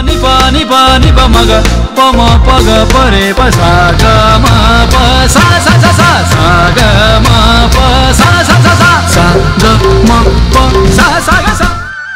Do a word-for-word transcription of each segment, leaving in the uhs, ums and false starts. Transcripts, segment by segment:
नि प नि प नि प म ग प म प ग प रे प सा ग म प सा सा सा सा सा ग म प सा सा सा सा सा ग म प सा सा ग सा।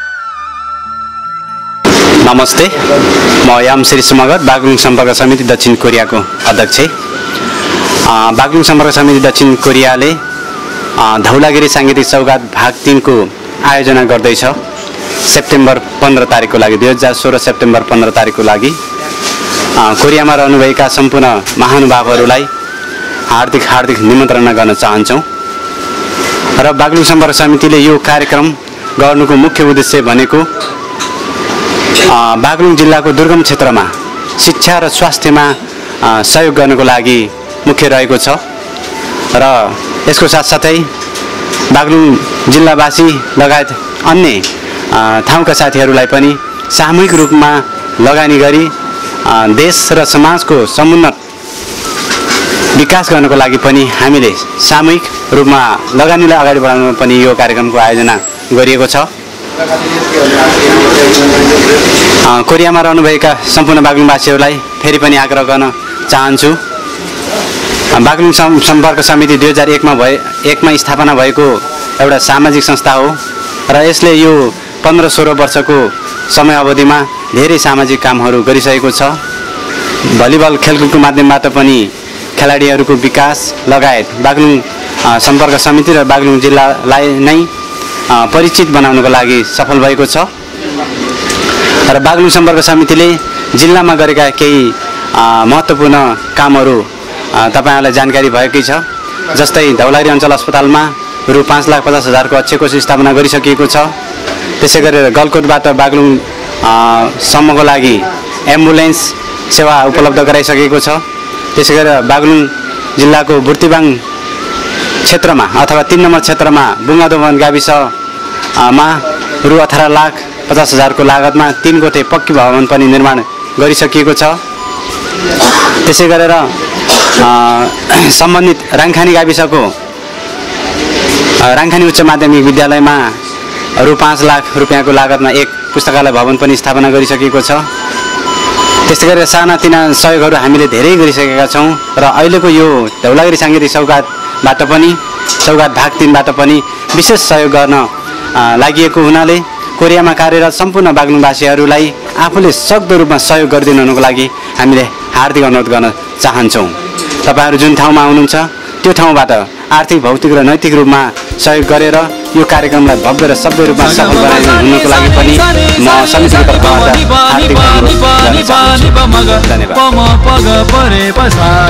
नमस्ते, म याम श्री सुमगर, बागलुङ सम्पर्क समिति दक्षिण कोरियाको अध्यक्ष। बागलुङ सम्पर्क समिति दक्षिण कोरियाले धौलागिरी साङ्गीतिक सौगात भाग तीनको आयोजना गर्दैछ। सेप्टेम्बर पन्ध्र तारिकको लागि, दुई हजार सोह्र सेप्टेम्बर पन्ध्र तारिकको लागि कोरियामा रहनुभएका सम्पूर्ण महानुभावहरूलाई हार्दिक हार्दिक निमन्त्रणा गर्न चाहन्छौँ। र बागलुङ सम्पर्क समितिले यो कार्यक्रम गर्नुको मुख्य उद्देश्य भनेको बागलुङ जिल्लाको दुर्गम क्षेत्रमा शिक्षा र स्वास्थ्यमा सहयोग गर्नको लागि मुख्य रहेको छ। र यसको साथसाथै बागलुङ जिल्लावासी लगायत अन्य ठाउँका साथीहरूलाई पनि सामूहिक रूपमा लगानी गरी देश र समाजको समुन्नत विकास गर्नको लागि पनि हामीले सामूहिक रूपमा लगानीलाई अगाडि बढाउन पनि यो कार्यक्रमको आयोजना गरिएको छ। कोरियामा रहनुभएका सम्पूर्ण बागलुङवासीहरूलाई फेरि पनि आग्रह गर्न चाहन्छु। बागलुङ सम्पर्क समिति दुई हजार एकमा भए एकमा स्थापना भएको एउटा सामाजिक संस्था हो र यसले यो पन्ध्र सोह्र वर्षको समय अवधिमा धेरै सामाजिक कामहरू गरिसकेको छ। भलिबल खेलकुदको माध्यमबाट पनि खेलाडीहरूको विकास लगायत बागलुङ सम्पर्क समिति र बागलुङ जिल्लालाई नै परिचित बनाउनको लागि सफल भएको छ। र बागलुङ सम्पर्क समितिले जिल्लामा गरेका केही महत्त्वपूर्ण कामहरू तपाईहरुलाई जानकारी भएकै छ। जस्तै धौलागिरी अञ्चल अस्पतालमा रु पाँच लाख पचास हजारको अक्षकोष स्थापना गरिसकिएको छ। त्यसै गरेर गलकोटबाट बागलुङ सम्मको लागि एम्बुलेन्स सेवा उपलब्ध गराइसकेको छ। त्यसै गरेर बागलुङ जिल्लाको बुर्तिबाङ क्षेत्रमा अथवा तीन नम्बर क्षेत्रमा बुङ्गादोवन गाविसमा रु अठार लाख पचास हजारको लागतमा तीन कोठे पक्की भवन पनि निर्माण गरिसकिएको छ। त्यसै गरेर सम्बन्धित राङखानी गाविसको राङखानी उच्च माध्यमिक विद्यालयमा रु पाँच लाख रुपियाँको लागतमा एक पुस्तकालय भवन पनि स्थापना गरिसकिएको छ। त्यस्तै गरेर सानातिना सहयोगहरू हामीले धेरै गरिसकेका छौँ र अहिलेको यो धौलागिरी साङ्गीतिक सौगातबाट पनि सौगात भाग तीनबाट पनि विशेष सहयोग गर्न लागि हुनाले कोरियामा कार्यरत सम्पूर्ण बागलुङवासीहरूलाई आफूले सक्दो रूपमा सहयोग गरिदिनु हुनुको लागि हामीले हार्दिक अनुरोध गर्न चाहन्छौँ। तपाईहरु जुन ठाउँमा हुनुहुन्छ त्यो ठाउँबाट आर्थिक भौतिक र नैतिक रूपमा सहयोग गरेर यो कार्यक्रमलाई भव्य र सभ्य रूपमा सफल बनाइदिनुको लागि पनि म समितिको तर्फबाट हार्दिक अनुरोध गर्न चाहन्छु। धन्यवाद।